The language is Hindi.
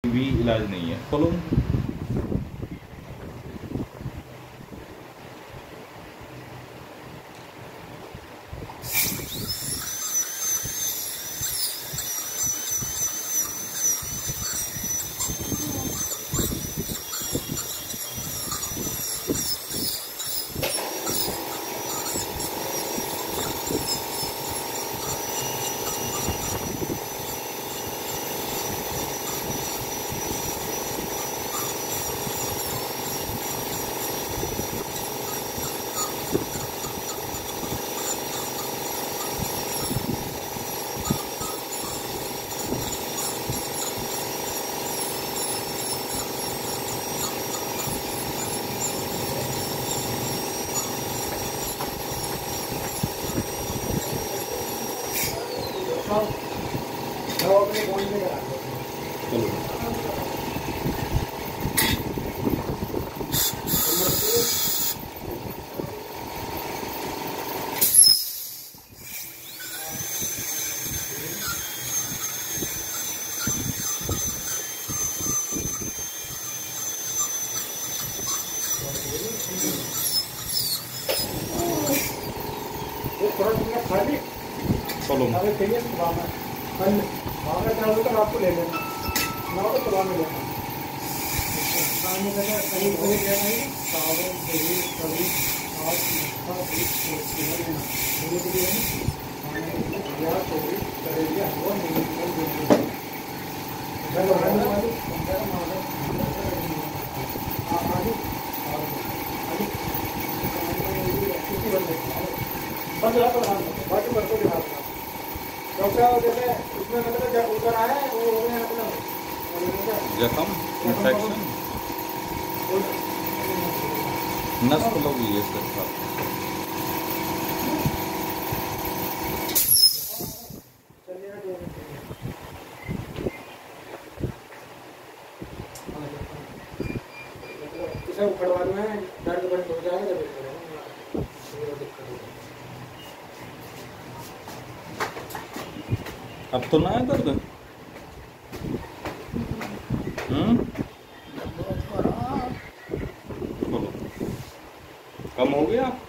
भी इलाज नहीं है। खोलो। चलो चाहिए चालू कर आपको ले लेना ना तो चला में लेना उसमें मतलब जब उतर आया वो हो गया मतलब जख्म इन्फेक्शन नस खुलोगी है इसके साथ। उखड़वा में दर्द बंद हो जाएगा अब तो ना है दर्द। बोलो कम हो गया।